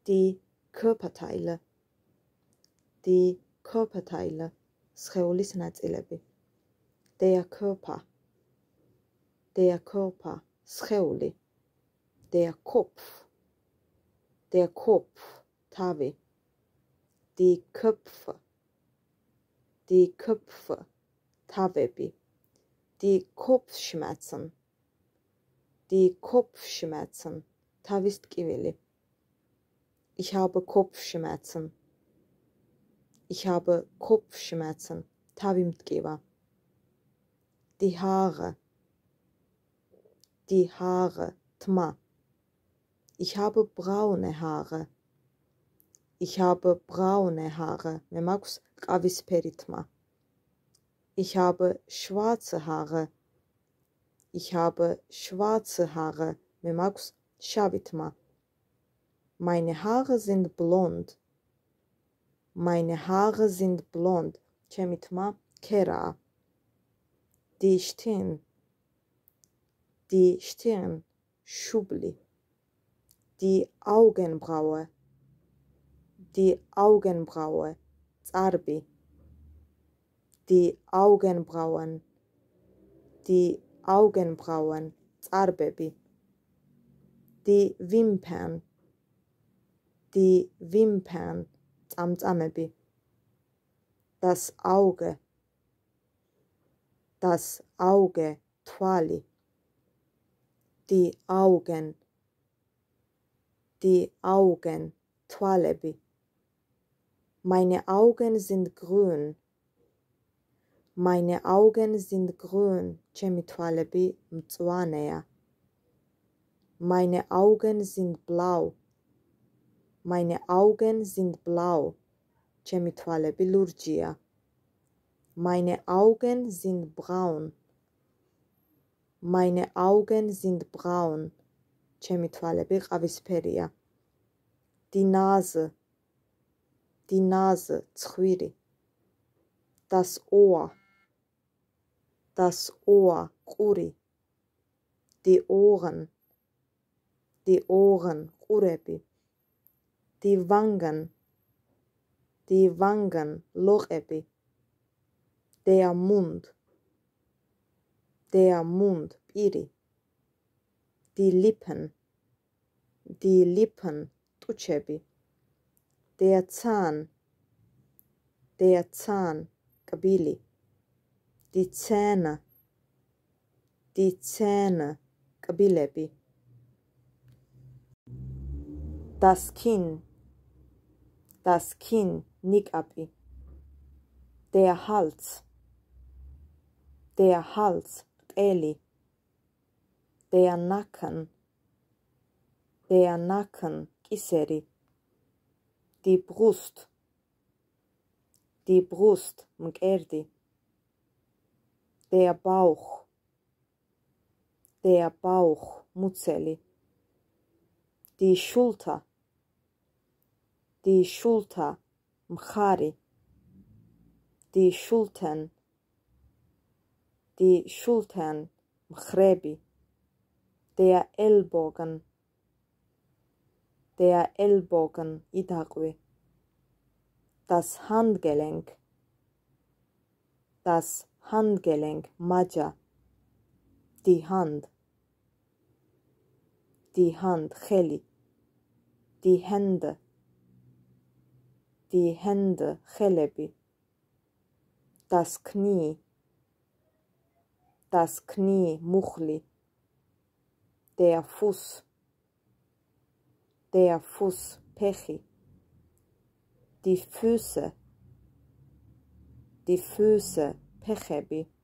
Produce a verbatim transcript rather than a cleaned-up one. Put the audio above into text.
Die Körperteile. Die Körperteile. სხეულის ნაწილები. Der Körper. Der Körper. სხეული. Der Kopf. Der Kopf. თავი. Die Köpfe. Die Köpfe. თავები. Die Kopfschmerzen. Die Kopfschmerzen. თავის ტკივილი. Ich habe Kopfschmerzen. Ich habe Kopfschmerzen. თავი მტკივა. Die Haare. Die Haare. თმა. Ich habe braune Haare. Ich habe braune Haare. მე მაქვს ყავისფერი თმა. Ich habe schwarze Haare. Ich habe schwarze Haare. მე მაქვს შავი თმა. Meine Haare sind blond. Meine Haare sind blond. ჩემი თმა ქერაა. Die Stirn. Die Stirn. შუბლი. Die Augenbraue. Die Augenbraue. წარბი. Die Augenbrauen. Die Augenbrauen. წარბები. Die Wimpern. Die Wimpern. წამწამები. Das Auge. Das Auge. თვალი. Die Augen. Die Augen. თვალები. Meine Augen sind grün. Meine Augen sind grün. ჩემი თვალები მწვანეა. Meine Augen sind blau. Meine Augen sind blau. ჩემი თვალები ლურჯია. Meine Augen sind braun. Meine Augen sind braun. ჩემი თვალები ყავისფერია. Die Nase. Die Nase. ცხვირი. Das Ohr. Das Ohr. ყური. Die Ohren. Die Ohren. ყურები. Die Wangen. Die Wangen. ლოყები. Der Mund. Der Mund. პირი. Die Lippen. Die Lippen. ტუჩები. Der Zahn. Der Zahn. კბილი. Die Zähne. Die Zähne. კბილები. Das Kinn. Das Kinn. ნიკაპი. Der Hals. Der Hals. ყელი. Der Nacken. Der Nacken. კისერი. Die Brust. Die Brust. მკერდი. Der Bauch. Der Bauch. მუცელი. Die Schulter. Die Schulter. მხარი. Die Schultern. Die Schultern. მხრები. Der Ellbogen. Der Ellbogen. იდაყვი. Das Handgelenk. Das Handgelenk. მაჯა. Die Hand. Die Hand. ხელი. Die Hände. Die Hände. ხელები. Das Knie. Das Knie. მუხლი. Der Fuß. Der Fuß. ფეხი. Die Füße. Die Füße. ფეხები.